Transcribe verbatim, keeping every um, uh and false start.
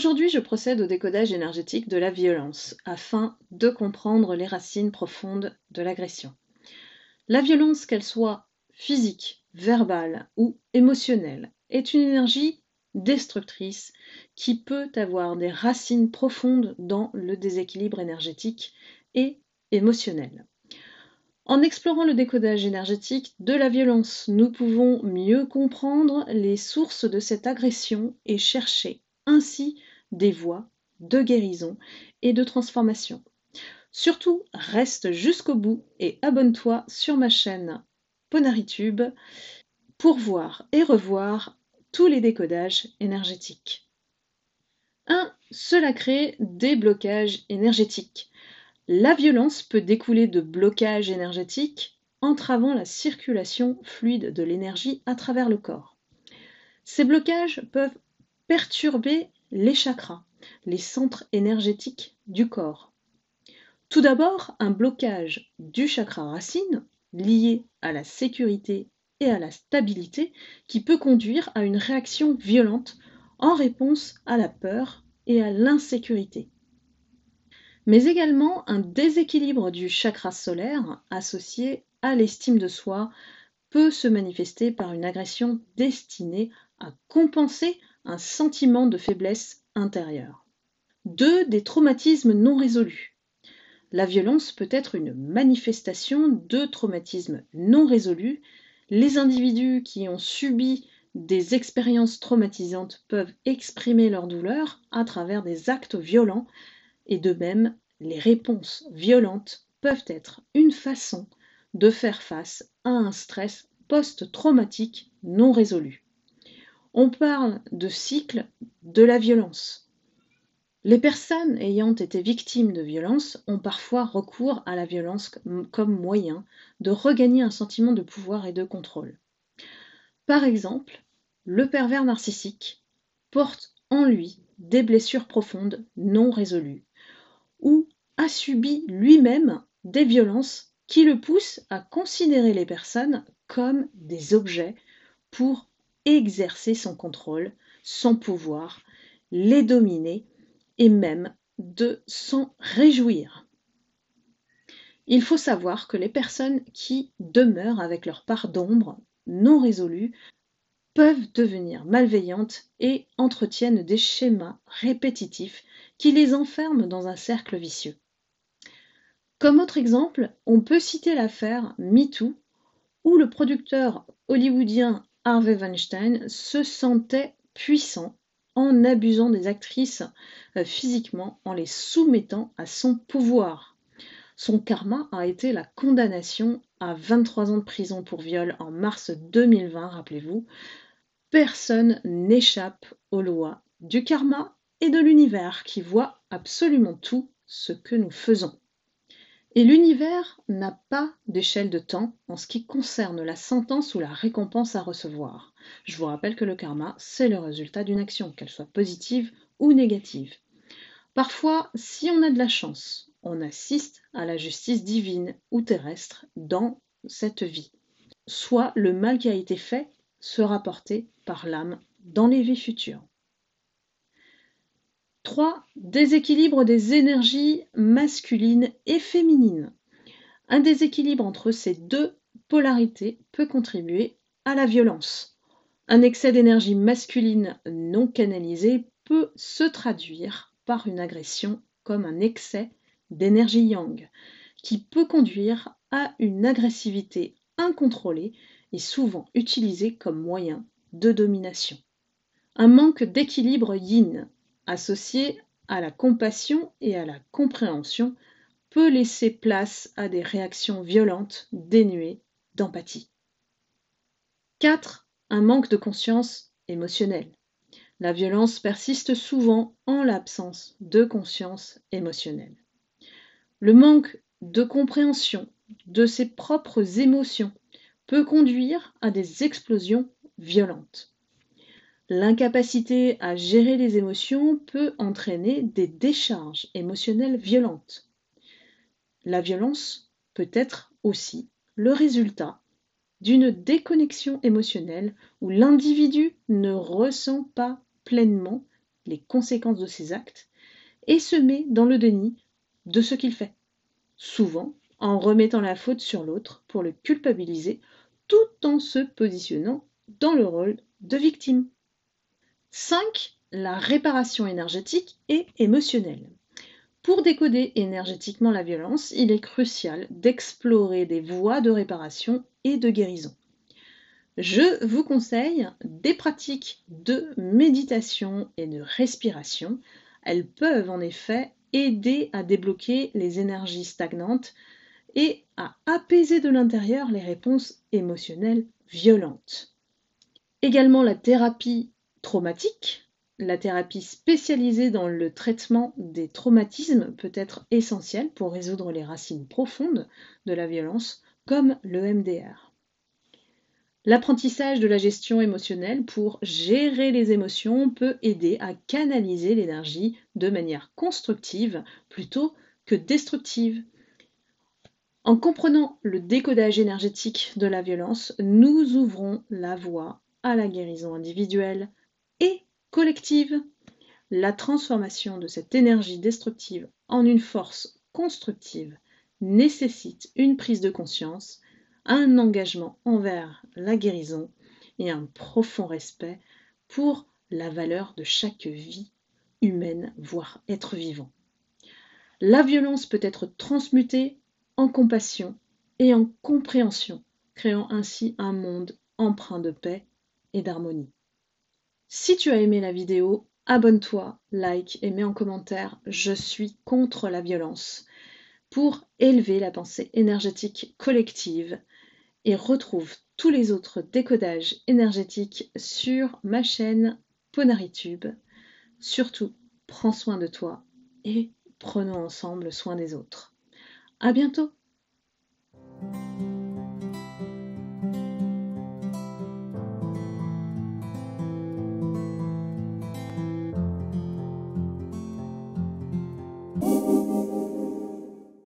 Aujourd'hui, je procède au décodage énergétique de la violence afin de comprendre les racines profondes de l'agression. La violence, qu'elle soit physique, verbale ou émotionnelle, est une énergie destructrice qui peut avoir des racines profondes dans le déséquilibre énergétique et émotionnel. En explorant le décodage énergétique de la violence, nous pouvons mieux comprendre les sources de cette agression et chercher ainsi des voies de guérison et de transformation. Surtout, reste jusqu'au bout et abonne-toi sur ma chaîne Ponaritube pour voir et revoir tous les décodages énergétiques. un. Cela crée des blocages énergétiques. La violence peut découler de blocages énergétiques entravant la circulation fluide de l'énergie à travers le corps. Ces blocages peuvent perturber les chakras, les centres énergétiques du corps. Tout d'abord, un blocage du chakra racine, lié à la sécurité et à la stabilité, qui peut conduire à une réaction violente en réponse à la peur et à l'insécurité. Mais également un déséquilibre du chakra solaire associé à l'estime de soi peut se manifester par une agression destinée à compenser un sentiment de faiblesse intérieure. deux. Des traumatismes non résolus. La violence peut être une manifestation de traumatismes non résolus. Les individus qui ont subi des expériences traumatisantes peuvent exprimer leur douleur à travers des actes violents et de même, les réponses violentes peuvent être une façon de faire face à un stress post-traumatique non résolu. On parle de cycle de la violence. Les personnes ayant été victimes de violences ont parfois recours à la violence comme moyen de regagner un sentiment de pouvoir et de contrôle. Par exemple, le pervers narcissique porte en lui des blessures profondes non résolues ou a subi lui-même des violences qui le poussent à considérer les personnes comme des objets pour exercer son contrôle, son pouvoir, les dominer et même de s'en réjouir. Il faut savoir que les personnes qui demeurent avec leur part d'ombre non résolue peuvent devenir malveillantes et entretiennent des schémas répétitifs qui les enferment dans un cercle vicieux. Comme autre exemple, on peut citer l'affaire MeToo, où le producteur hollywoodien Harvey Weinstein se sentait puissant en abusant des actrices physiquement, en les soumettant à son pouvoir. Son karma a été la condamnation à vingt-trois ans de prison pour viol en mars deux mille vingt, rappelez-vous. Personne n'échappe aux lois du karma et de l'univers qui voit absolument tout ce que nous faisons. Et l'univers n'a pas d'échelle de temps en ce qui concerne la sentence ou la récompense à recevoir. Je vous rappelle que le karma, c'est le résultat d'une action, qu'elle soit positive ou négative. Parfois, si on a de la chance, on assiste à la justice divine ou terrestre dans cette vie. Soit le mal qui a été fait sera porté par l'âme dans les vies futures. trois. Déséquilibre des énergies masculines et féminines. Un déséquilibre entre ces deux polarités peut contribuer à la violence. Un excès d'énergie masculine non canalisée peut se traduire par une agression comme un excès d'énergie yang, qui peut conduire à une agressivité incontrôlée et souvent utilisée comme moyen de domination. Un manque d'équilibre yin, associé à la compassion et à la compréhension, peut laisser place à des réactions violentes dénuées d'empathie. quatre. Un manque de conscience émotionnelle. La violence persiste souvent en l'absence de conscience émotionnelle. Le manque de compréhension de ses propres émotions peut conduire à des explosions violentes. L'incapacité à gérer les émotions peut entraîner des décharges émotionnelles violentes. La violence peut être aussi le résultat d'une déconnexion émotionnelle où l'individu ne ressent pas pleinement les conséquences de ses actes et se met dans le déni de ce qu'il fait, souvent en remettant la faute sur l'autre pour le culpabiliser tout en se positionnant dans le rôle de victime. cinq. La réparation énergétique et émotionnelle. Pour décoder énergétiquement la violence, il est crucial d'explorer des voies de réparation et de guérison. Je vous conseille des pratiques de méditation et de respiration. Elles peuvent en effet aider à débloquer les énergies stagnantes et à apaiser de l'intérieur les réponses émotionnelles violentes. Également la thérapie traumatique. La thérapie spécialisée dans le traitement des traumatismes peut être essentielle pour résoudre les racines profondes de la violence, comme le M D R. L'apprentissage de la gestion émotionnelle pour gérer les émotions peut aider à canaliser l'énergie de manière constructive plutôt que destructive. En comprenant le décodage énergétique de la violence, nous ouvrons la voie à la guérison individuelle et collective. La transformation de cette énergie destructive en une force constructive nécessite une prise de conscience, un engagement envers la guérison et un profond respect pour la valeur de chaque vie humaine, voire être vivant. La violence peut être transmutée en compassion et en compréhension, créant ainsi un monde empreint de paix et d'harmonie. Si tu as aimé la vidéo, abonne-toi, like et mets en commentaire « Je suis contre la violence » pour élever la pensée énergétique collective et retrouve tous les autres décodages énergétiques sur ma chaîne Ponaritube. Surtout, prends soin de toi et prenons ensemble soin des autres. À bientôt!